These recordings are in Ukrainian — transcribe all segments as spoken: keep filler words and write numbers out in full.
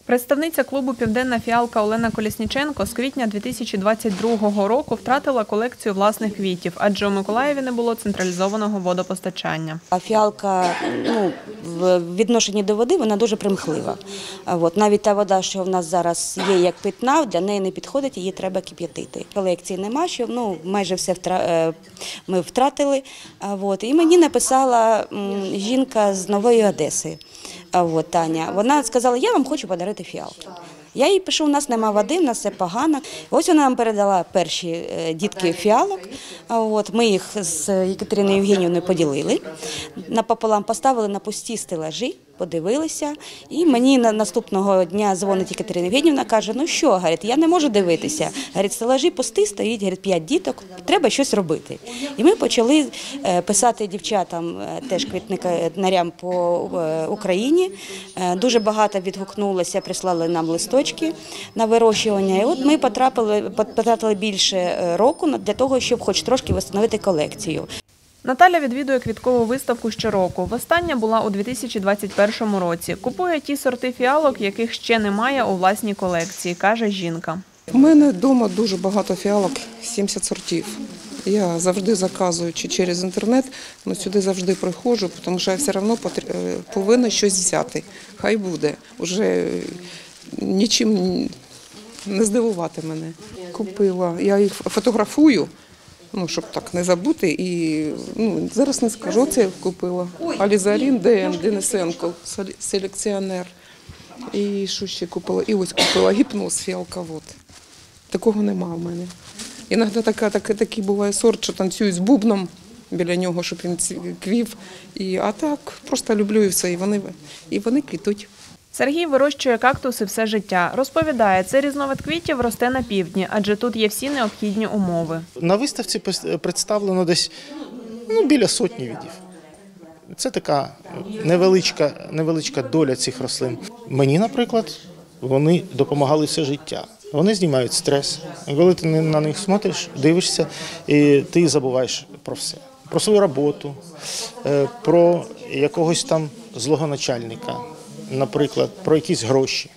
Представниця клубу «Південна фіалка» Олена Колєсніченко з квітня дві тисячі двадцять другого року втратила колекцію власних квітів, адже у Миколаєві не було централізованого водопостачання. А фіалка, ну, в відношенні до води, вона дуже примхлива. От, навіть та вода, що в нас зараз є як питна, для неї не підходить, її треба кип'ятити. Колекції нема, що ну, майже все втра... ми втратили. От, і мені написала жінка з Нової Одеси, от, Таня. Вона сказала, я вам хочу подарувати фіалки. Я їй пишу, у нас нема води, у нас все погано. Ось вона нам передала перші дітки фіалок. От, ми їх з Єкатериною Євгенівною поділили, напополам поставили на пусті стелажі, подивилися. І мені наступного дня дзвонить Єкатерина Євгенівна, каже, ну що, говорить, я не можу дивитися. Говорить, стелажі пусті, стоїть, говорить, п'ять діток, треба щось робити. І ми почали писати дівчатам, теж квітникарям по Україні. Дуже багато відгукнулося, прислали нам листочки на вирощування. І от ми потрапили, потратили більше року для того, щоб хоч трошки встановити колекцію. Наталя відвідує квіткову виставку щороку. Востаннє була у дві тисячі двадцять першому році. Купує ті сорти фіалок, яких ще немає у власній колекції, каже жінка. У мене вдома дуже багато фіалок, сімдесят сортів. Я завжди заказую чи через інтернет, але сюди завжди приходжу, тому що я все одно повинна щось взяти. Хай буде. Уже нічим не здивувати мене. Купила. Я їх фотографую. Ну, щоб так не забути, і ну, зараз не скажу, це я купила. Алізарін Д М Денисенко, селекціонер. І що ще купила? І ось купила гіпноз фіалковод. Такого нема в мене. Іноді така, так, такий буває сорт, що танцюють з бубном біля нього, щоб він квів. І, а так, просто люблю і все, і вони, і вони квітуть. Сергій вирощує кактуси все життя. Розповідає, цей різновид квітів росте на півдні, адже тут є всі необхідні умови. На виставці представлено десь ну, біля сотні видів. Це така невеличка, невеличка доля цих рослин. Мені, наприклад, вони допомагали все життя. Вони знімають стрес. Коли ти на них смотриш, дивишся, і ти забуваєш про все. Про свою роботу, про якогось там злого начальника. Наприклад, про якісь гроші.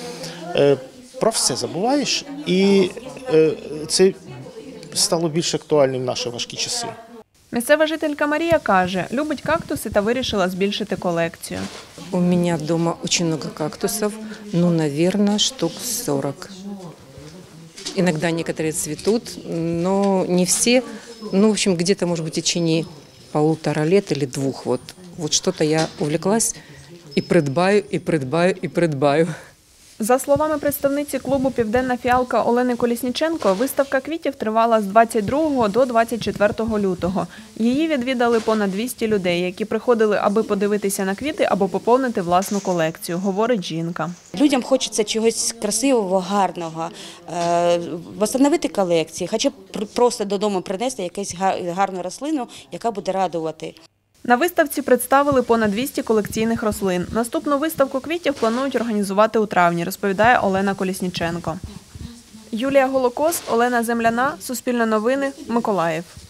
Про все забуваєш, і це стало більш актуальним в наші важкі часи. Місцева жителька Марія каже, любить кактуси та вирішила збільшити колекцію. У мене вдома дуже багато кактусів, ну, мабуть, штук сорок. Иногда некоторые цветут, но не все. Ну, в общем, где-то, может быть, в течение полутора лет или двух. Вот, вот что-то я увлеклась. І придбаю, і придбаю, і придбаю. За словами представниці клубу «Південна фіалка» Олени Колєсніченко, виставка квітів тривала з двадцять другого до двадцять четвертого лютого. Її відвідали понад двісті людей, які приходили, аби подивитися на квіти або поповнити власну колекцію, говорить жінка. Людям хочеться чогось красивого, гарного, встановити колекції, хоча б просто додому принести якусь гарну рослину, яка буде радувати. На виставці представили понад двісті колекційних рослин. Наступну виставку квітів планують організувати у травні, розповідає Олена Колєсніченко. Юлія Голокос, Олена Земляна, Суспільне новини, Миколаїв.